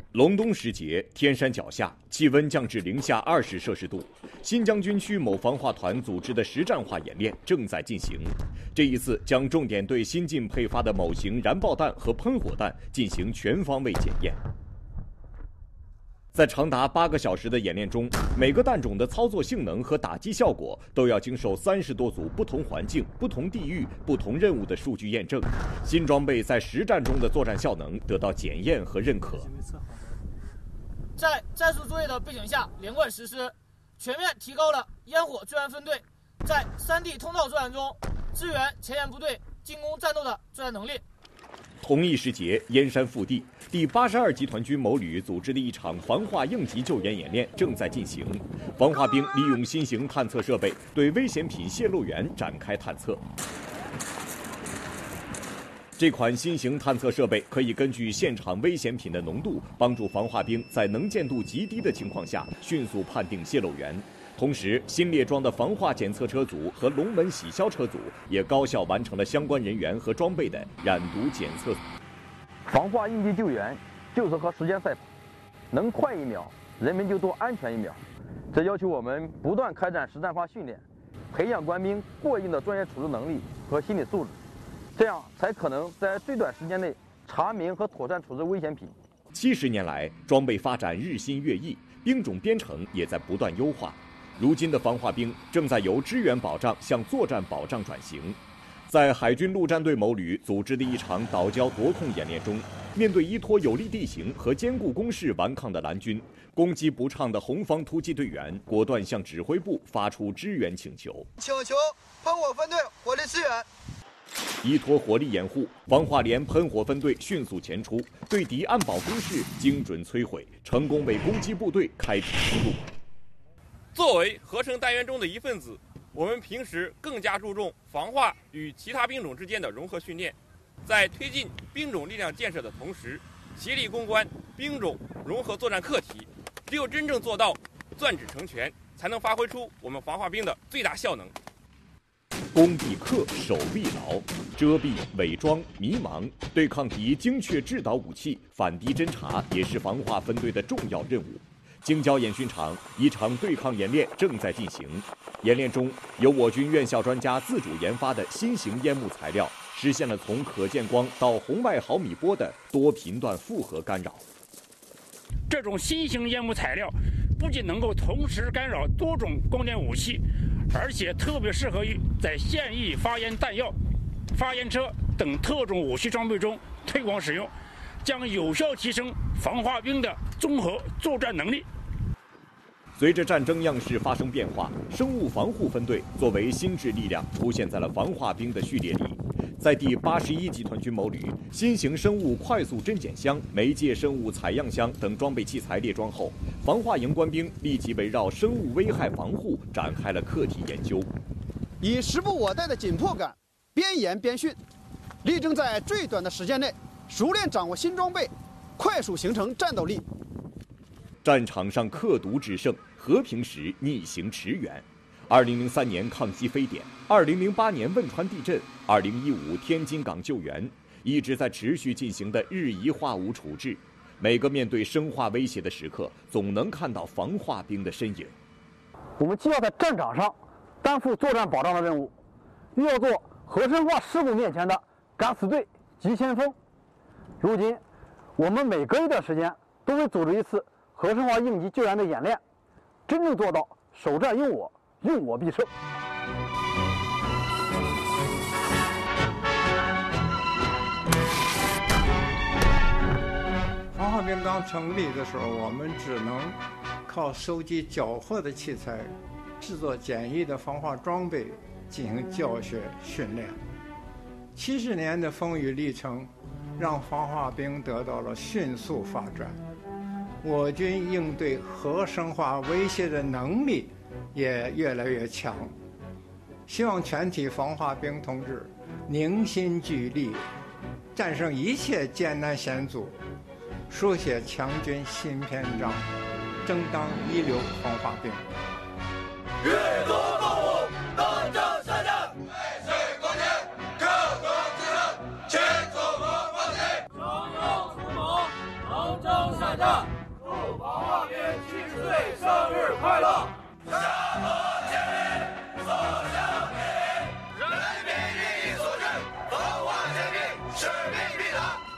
隆冬时节，天山脚下，气温降至零下20摄氏度。新疆军区某防化团组织的实战化演练正在进行。这一次将重点对新近配发的某型燃爆弹和喷火弹进行全方位检验。在长达8个小时的演练中，每个弹种的操作性能和打击效果都要经受30多组不同环境、不同地域、不同任务的数据验证。新装备在实战中的作战效能得到检验和认可。 在战术作业的背景下连贯实施，全面提高了烟火救援分队在3地通道作战中支援前沿部队进攻战斗的作战能力。 同一时节，燕山腹地，第82集团军某旅组织的一场防化应急救援演练正在进行。防化兵利用新型探测设备对危险品泄漏源展开探测。这款新型探测设备可以根据现场危险品的浓度，帮助防化兵在能见度极低的情况下迅速判定泄漏源。同时，新列装的防化检测车组和龙门洗消车组也高效完成了相关人员和装备的染毒检测。 防化应急救援就是和时间赛跑，能快1秒，人民就多安全1秒。这要求我们不断开展实战化训练，培养官兵过硬的专业处置能力和心理素质，这样才可能在最短时间内查明和妥善处置危险品。 70年来，装备发展日新月异，兵种编程也在不断优化。如今的防化兵正在由支援保障向作战保障转型。在海军陆战队某旅组织的一场岛礁夺控演练中，面对依托有利地形和坚固工事顽抗的蓝军，攻击不畅的红方突击队员果断向指挥部发出支援请求， 请求喷火分队火力支援。 依托火力掩护，防化连喷火分队迅速前出，对敌安保工事精准摧毁，成功为攻击部队开辟出路。 作为合成单元中的一份子，我们平时更加注重防化与其他兵种之间的融合训练，在推进兵种力量建设的同时，协力攻关兵种融合作战课题。只有真正做到钻指成拳，才能发挥出我们防化兵的最大效能。 攻必克，守必牢，遮蔽、伪装、迷茫，对抗敌精确制导武器，反敌侦察也是防化分队的重要任务。京郊演训场，一场对抗演练正在进行。演练中，由我军院校专家自主研发的新型烟幕材料，实现了从可见光到红外毫米波的多频段复合干扰。 这种新型烟幕材料不仅能够同时干扰多种光电武器，而且特别适合于在现役发烟弹药、发烟车等特种武器装备中推广使用，将有效提升防化兵的综合作战能力。 随着战争样式发生变化，生物防护分队作为新质力量出现在了防化兵的序列里。在第81集团军某旅，新型生物快速针检箱、媒介生物采样箱等装备器材列装后，防化营官兵立即围绕生物危害防护展开了课题研究。 以时不我待的紧迫感，边演边训，力争在最短的时间内熟练掌握新装备，快速形成战斗力。 战场上克毒制胜，和平时逆行驰援。2003年抗击非典，2008年汶川地震，2015天津港救援，一直在持续进行的日夷化武处置。每个面对生化威胁的时刻，总能看到防化兵的身影。 我们既要在战场上担负作战保障的任务，又要做核生化事故面前的敢死队急先锋。如今，我们每隔一段时间都会组织一次核生化应急救援的演练，真正做到首战用我，用我必胜。 防化兵刚成立的时候，我们只能靠收集缴获的器材，制作简易的防化装备进行教学训练。70年的风雨历程，让防化兵得到了迅速发展。我军应对核生化威胁的能力也越来越强。希望全体防化兵同志凝心聚力，战胜一切艰难险阻，书写强军新篇章，争当一流防化兵。 与足共舞，东征善战，为水国天，克国之人，前祖国光辉。 中勇出谋，东征善战！祝防化兵70岁生日快乐！山河千里，所向披靡，人民日益所至，防化兼并，使命必达。